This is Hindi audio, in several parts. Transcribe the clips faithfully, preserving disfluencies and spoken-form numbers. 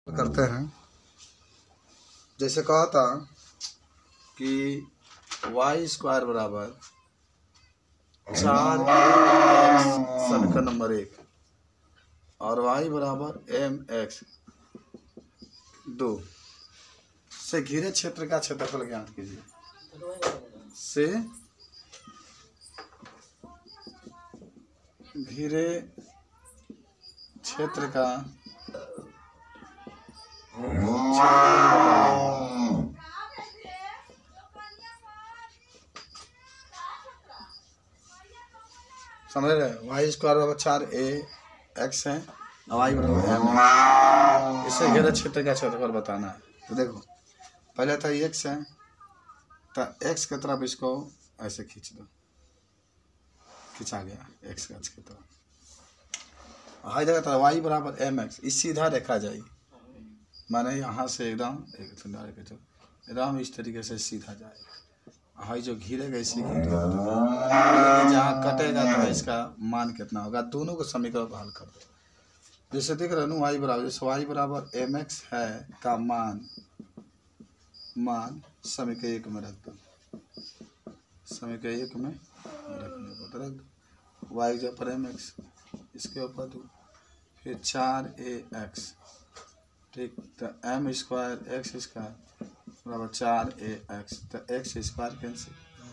करते हैं। जैसे कहा था कि वाई स्क्वायर बराबर चार समीकरण नंबर एक और वाई बराबर एम एक्स दो से घिरे क्षेत्र का क्षेत्रफल ज्ञात कीजिए। से घिरे क्षेत्र का समझ रहे हैं। वाई स्क्वायर बराबर चार ए एक्स है, वाई बराबर एम। इससे घेरे क्षेत्र का क्षेत्रफल बताना है। तो देखो पहले था एक्स है तो एक्स की तरफ इसको ऐसे खींच दो, खिंचा गया एक्स का की तरफ। हाई जगह था वाई बराबर एम एक्स, इस सीधा रेखा जाएगी, माने यहाँ से एकदम एकदम इस तरीके से सीधा जाएगा। हाई जो घिरेगा इसी जहाँ कटेगा तो इसका मान कितना होगा, दोनों को समीकरण हल कर दो। जैसे देख रहे हो वाई बराबर जैसे वाई बराबर एम एक्स है का मान मान समीकरण एक में रख दो, समीकरण एक में रखने को रख दो। वाई जब पर एम एक्स इसके ऊपर दो, फिर चार ए एक्स, ठीक। तो एम स्क्वायर एक्स स्क्वायर बराबर चार ए एक्स, तो एक्स स्क्वायर कैंसिल,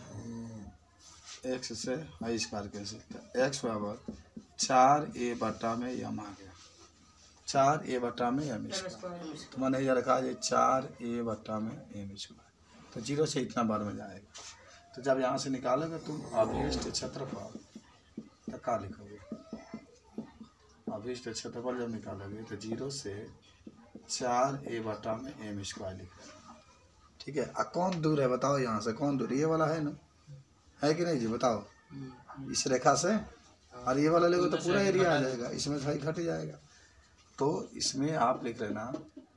एक्स से आई स्क्वायर कैंसिल, तो एक्स बराबर चार ए बटा में यम आ गया, चार ए बटा में एम स्क्वायर। तो मैंने यह रखा है चार ए बटा में एम स्क्वायर, तो जीरो से इतना बार में जाएगा। तो जब यहाँ से निकालोगे तुम अभिष्ट क्षेत्रफल तो क्या लिखोगे, अभिष्ट क्षेत्रफल जब निकालोगे तो जीरो से चार ए बटा में एम स्क्वायर लिखोगे, ठीक है। अब कौन दूर है बताओ, यहाँ से कौन दूर, ये वाला है ना, है कि नहीं जी बताओ, इस रेखा से। और ये वाला लेगो तो पूरा एरिया आ जाएगा, इसमें से घट जाएगा। तो इसमें आप लिख लेना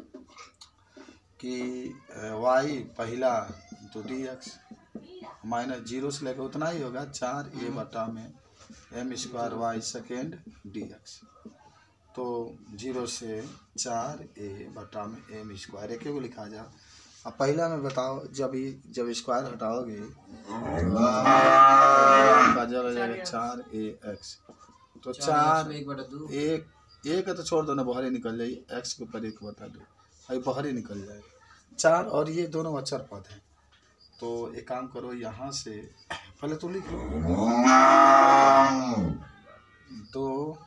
कि वाई पहला तो डी एक्स माइनस जीरो से लेकर उतना ही होगा, चार ए बटा में m square y second d x. तो जीरो से चार ए बटा में एम स्क्वायर एक को लिखा जा। अब पहला में बताओ जब ही जब स्क्वायर हटाओगे तो चार ए एक्स, तो चार एक एक तो छोड़ दो ना, बाहर ही निकल जाए, एक्स के ऊपर एक बता दो, अभी बाहर ही निकल जाएगा चार, और ये दोनों अचर पद हैं। तो एक काम करो यहाँ से पहले तो लिख लो दो,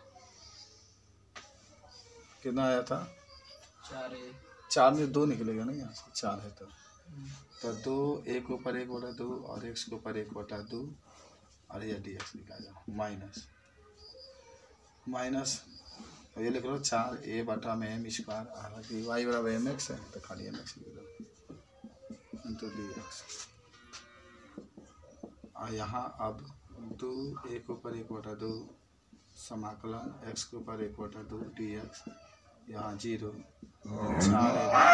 कितना आया था चार, चार में दो निकलेगा ना, यहाँ से चार है तो तो दो एक ऊपर एक बटा दो और एक्स के ऊपर एक बटा दो और ये डी एक्स निकाला माइनस माइनस ये लिख लो चार ए बटा में एम स्क्वायर, हालांकि वाई बराबर एम एक्स है तो खाली एम एक्स लिख दो तो डी एक्स। और यहाँ अब दो एक ऊपर एक बटा दो समाकलन एक्स के ऊपर एक बटा दो डी एक्स, यहाँ जीरो चार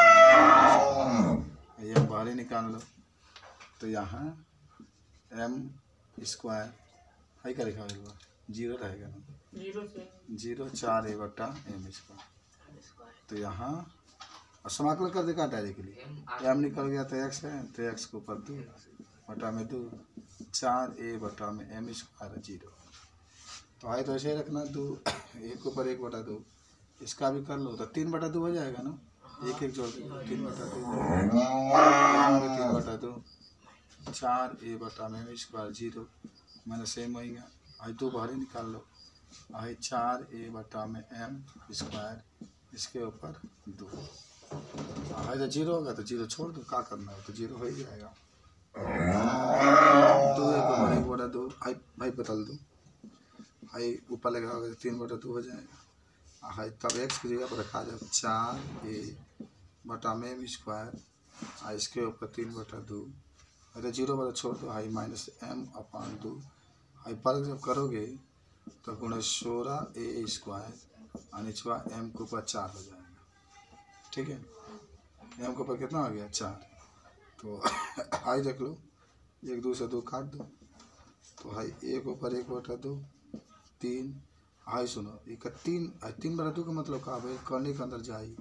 ये बाहर ही निकाल लो, तो यहाँ एम स्क्वायर हाई का लिखा होगा जीरो रहेगा ना, जीरो से जीरो चार ए बटा एम स्क्वायर। तो यहाँ समाकलन कर देगा डायरेक्टली, एम निकल गया तो एक्स है, तो एक्स के ऊपर दो बटा में दो, चार ए बटा में एम स्क्वायर जीरो। तो आई तो ऐसे ही रखना, दो एक के ऊपर एक बटा दो, इसका भी कर लो तो तीन बटा दो हो जाएगा ना, एक एक जोड़ दो तीन बटा दो, तीन बटा दो, चार ए बटा में एम स्क्वायर जीरो, मैंने सेम होगा। आई दो बाहर ही निकाल लो, आई चार ए बटा में एम स्क्वायर, इसके ऊपर दो, आई तो जीरो होगा तो जीरो छोड़ दो, क्या करना है तो जीरो हो ही जाएगा। दो एक ऊपर एक बटा दो, आई भाई बदल दो, आई ऊपर लगा होगा तो तीन बटा दो हो जाएगा। हाई तब एक्स की जगह पर रखा जाए चार ए बटा में एम स्क्वायर, आई इसके ऊपर तीन बटा दो, अरे जीरो बटा छोड़ दो, हाई माइनस एम अपान दो, हाई पर जब करोगे तो गुणे सोलह ए स्क्वायर और निचवा एम के ऊपर चार हो जाएगा, ठीक है। एम के ऊपर कितना हो गया चार, तो हाई देख लो एक दो से दो काट दो, तो हाई एक ऊपर एक बटा दो तीन, हाई सुनो एक तीन तीन बटा दो का मतलब का भाई करने के अंदर जाए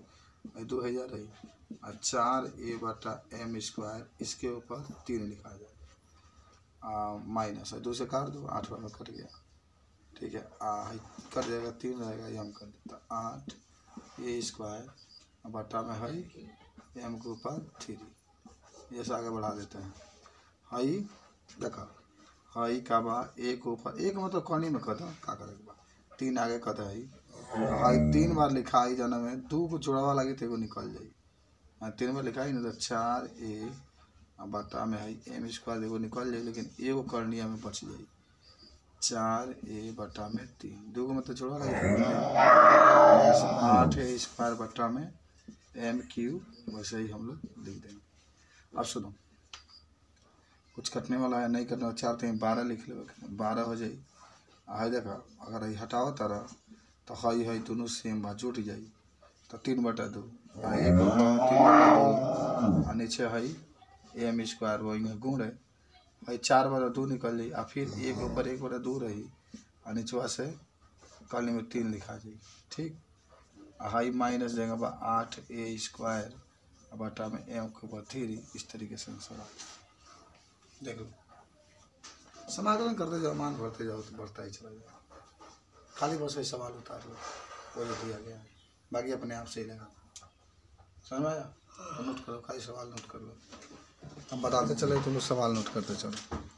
ये दो हजार रही और चार ए बटा एम स्क्वायर इसके ऊपर तीन लिखा जाए माइनस है दो से काट दो आठ वाला कट गया ठीक है आ कट जाएगा तीन रहेगा ये हम कर देता आठ ए स्क्वायर बटा में है एम के ऊपर थ्री जैसे आगे बढ़ा देते हैं हई देखा हई का बा एक ऊपर एक मतलब कौनी में कद का करे के बा तीन आगे कद है हई तीन बार लिखा है जना में दो को जोड़ावा लगे तो एगो निकल जाई तीन बार लिखा है ना तो चार ए बटा में है एम स्क्वायर एगो निकल जाए लेकिन एगो करनिया में बच जाई चार ए बटा में तीन दो को मतलब जोड़ा लगे आठ ए स्क्वायर बटा में एम क्यू वैसे ही हम लोग लिख देंगे। अब सुनो कुछ कटने वाला है नहीं करना चाहते हैं बारह लिख लो बारह हो जाए है देखा अगर ये हटाओ तरह तो हई हई दोनों सेम बात जुट जाई तो तीन बटा दो एक तीन बटा दो और नीचे हई एम स्क्वायर वही गुण है हई चार बटा दो निकल जाई और फिर एक ऊपर एक बटा दो रही और नीचवा से कल में तीन लिखा जाए ठीक हाई माइनस देगा बा आठ ए स्क्वायर बटा में एम के ऊपर थ्री इस तरीके से सवाल देख लो समाकलन करते जाओ मान भरते जाओ तो बढ़ता ही चला जाए खाली बस वही सवाल उतार लो वो जो दिया गया है बाकी अपने आप से ही लगा समझ में आया तो नोट करो खाली सवाल नोट कर लो हम बताते चले तुम लोग सवाल नोट करते चलो।